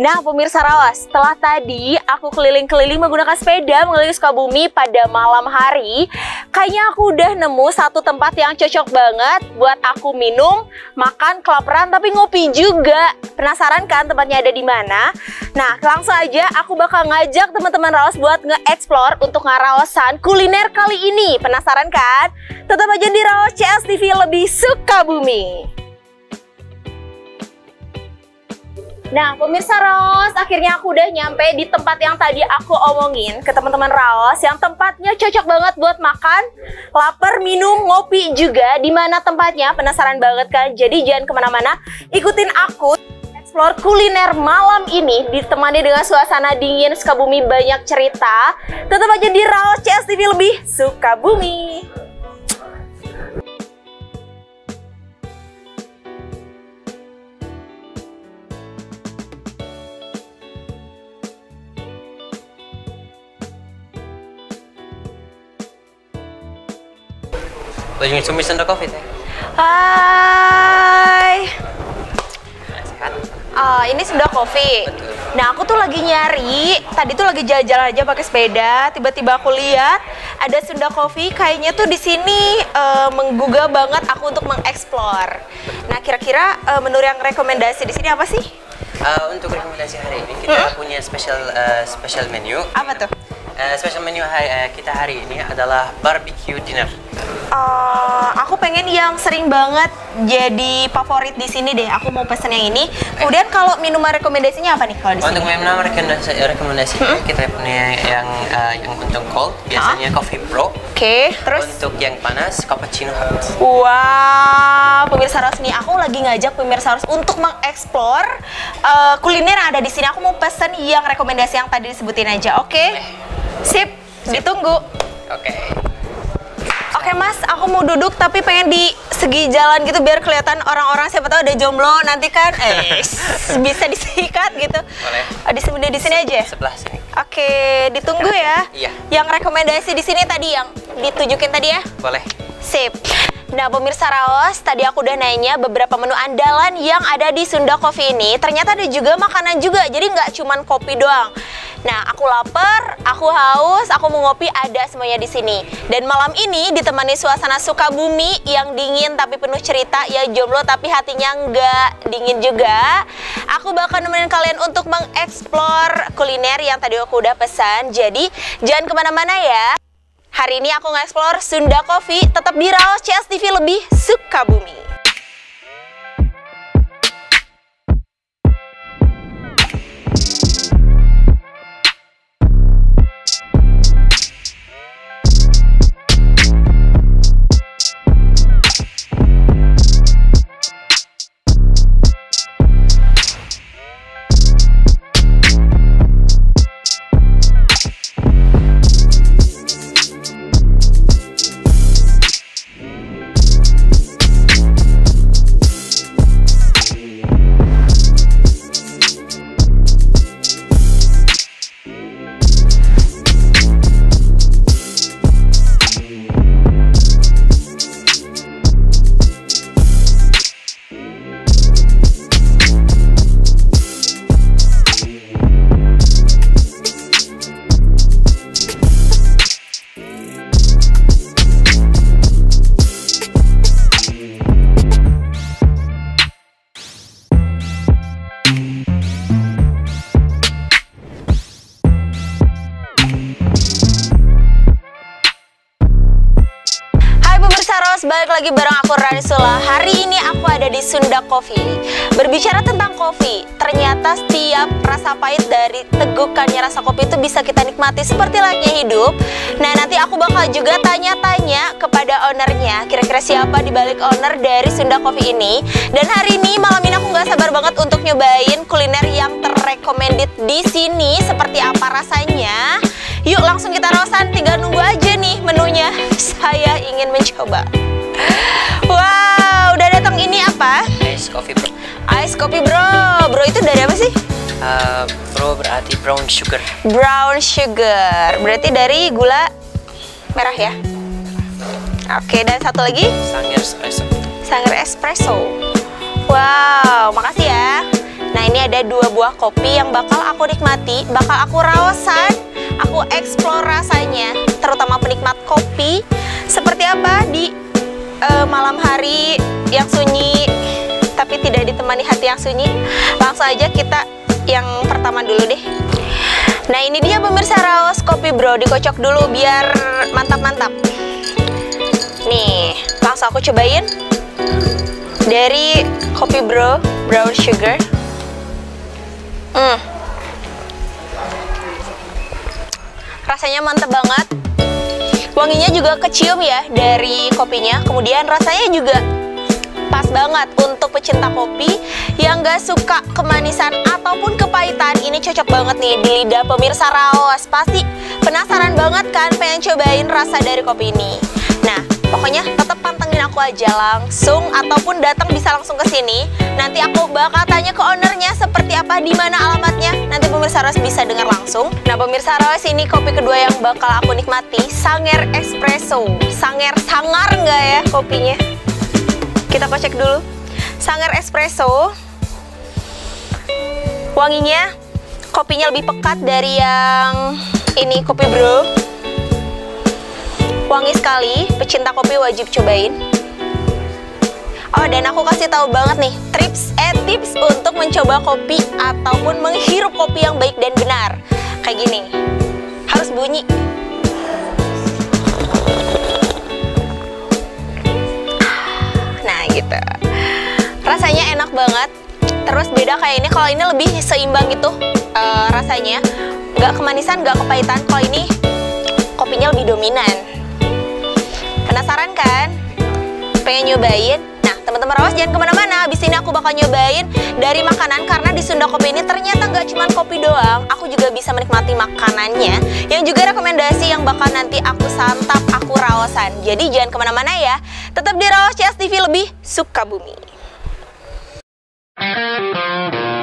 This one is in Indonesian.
Nah, pemirsa Rawas, setelah tadi aku keliling-keliling menggunakan sepeda mengelilingi Sukabumi pada malam hari, kayaknya aku udah nemu satu tempat yang cocok banget buat aku minum, makan, kelaparan, tapi ngopi juga. Penasaran kan tempatnya ada di mana? Nah, langsung aja aku bakal ngajak teman-teman Rawas buat nge-explore untuk ngarawasan kuliner kali ini. Penasaran kan? Tetap aja di Rawas CS TV lebih Sukabumi. Nah, pemirsa Rawas, akhirnya aku udah nyampe di tempat yang tadi aku omongin ke teman-teman Rawas, yang tempatnya cocok banget buat makan, lapar, minum, ngopi juga. Di mana tempatnya? Penasaran banget kan? Jadi jangan kemana-mana, ikutin aku explore kuliner malam ini ditemani dengan suasana dingin Sukabumi banyak cerita. Tetap aja di Rawas CS TV lebih Sukabumi. Lagi cumi Sunda Coffee teh. Hai. Sehat. Ini Sunda Coffee. Betul. Nah, aku tuh lagi nyari. Tadi tuh lagi jalan-jalan aja pakai sepeda. Tiba-tiba aku lihat ada Sunda Coffee. Kayaknya tuh di sini menggugah banget aku untuk mengeksplor. Nah, kira-kira menu yang rekomendasi di sini apa sih? Untuk rekomendasi hari ini kita punya special menu. Apa tuh? Special menu kita hari ini adalah barbecue dinner. Aku pengen yang sering banget jadi favorit di sini deh. Aku mau pesen yang ini. Kemudian kalau minuman rekomendasinya apa nih kalau di sini? Untuk minuman rekomendasi kita punya yang untuk cold biasanya coffee bro. Oke, terus untuk yang panas cappuccino hot. wow, pemirsa Rawas nih, aku lagi ngajak pemirsa Rawas untuk mengeksplor kuliner yang ada di sini. Aku mau pesen yang rekomendasi yang tadi disebutin aja. Oke. Sip, ditunggu. Oke Mas, aku mau duduk tapi pengen di segi jalan gitu biar kelihatan orang-orang, siapa tahu ada jomblo nanti kan bisa disikat gitu. Boleh. Di sini aja. Sebelah sini. Oke, ditunggu ya. Iya. Yang rekomendasi di sini tadi yang ditunjukin tadi ya. Boleh. Sip. Nah, pemirsa Rawas, tadi aku udah nanya beberapa menu andalan yang ada di Sunda Coffee ini. Ternyata ada juga makanan juga, jadi nggak cuman kopi doang. Nah, aku lapar, aku haus, aku mau ngopi, ada semuanya di sini. Dan malam ini ditemani suasana Sukabumi yang dingin tapi penuh cerita, ya jomblo tapi hatinya nggak dingin juga. Aku bakal nemenin kalian untuk mengeksplor kuliner yang tadi aku udah pesan. Jadi, jangan kemana-mana ya. Hari ini aku nge-explore Sunda Coffee, tetap di Rawas CS TV lebih Sukabumi. Balik lagi bareng aku Ranisula. Hari ini aku ada di Sunda Coffee. Berbicara tentang kopi, ternyata setiap rasa pahit dari tegukannya rasa kopi itu bisa kita nikmati seperti layaknya hidup. Nah, nanti aku bakal juga tanya-tanya kepada ownernya, kira-kira siapa di balik owner dari Sunda Coffee ini. Dan hari ini, malam ini aku nggak sabar banget untuk nyobain kuliner yang terrecommended di sini. Seperti apa rasanya? Yuk langsung kita rawasan, tinggal nunggu aja nih menunya. Saya ingin mencoba. Wow, udah datang ini apa? Ice coffee bro. Ice coffee bro. Bro itu dari apa sih? Bro berarti brown sugar. Brown sugar. Berarti dari gula merah ya? Oke, dan satu lagi? Sangir espresso. Sangir espresso. Wow, makasih ya. Nah ini ada 2 buah kopi yang bakal aku nikmati, bakal aku raosan, aku explore rasanya, terutama penikmat kopi seperti apa di malam hari yang sunyi tapi tidak ditemani hati yang sunyi. Langsung aja kita yang pertama dulu deh. Nah, ini dia pemirsa raos kopi bro, dikocok dulu biar mantap-mantap. Nih, langsung aku cobain dari kopi bro brown sugar. Rasanya mantep banget. Wanginya juga kecium ya dari kopinya. Kemudian rasanya juga pas banget untuk pecinta kopi yang gak suka kemanisan ataupun kepahitan. Ini cocok banget nih di lidah pemirsa raos. Pasti penasaran banget kan pengen cobain rasa dari kopi ini. Nah, pokoknya tetap pantengin aku aja langsung ataupun datang bisa langsung ke sini. Nanti aku bakal tanya ke ownernya seperti apa, di mana alamatnya. Nanti pemirsa raos bisa dengar langsung. Nah, pemirsa raos, ini kopi kedua yang bakal aku nikmati, Sanger Espresso. Sangar nggak ya kopinya? Kita kocek dulu. Sanger Espresso. Wanginya, kopinya lebih pekat dari yang ini kopi bro. Wangi sekali, pecinta kopi wajib cobain. Oh, dan aku kasih tahu banget nih tips untuk mencoba kopi ataupun menghirup kopi yang baik dan benar. Kayak gini, harus bunyi. Nah gitu, rasanya enak banget. Terus beda kayak ini, kalau ini lebih seimbang gitu rasanya, nggak kemanisan, nggak kepahitan. Kalau ini kopinya lebih dominan. Penasaran kan? Pengen nyobain? Nah, teman-teman raos jangan kemana-mana. Abis ini aku bakal nyobain dari makanan, karena di Sunda Kopi ini ternyata nggak cuma kopi doang. Aku juga bisa menikmati makanannya, yang juga rekomendasi yang bakal nanti aku santap, aku raosan. Jadi jangan kemana-mana ya. Tetap di Raos CS TV, lebih suka bumi.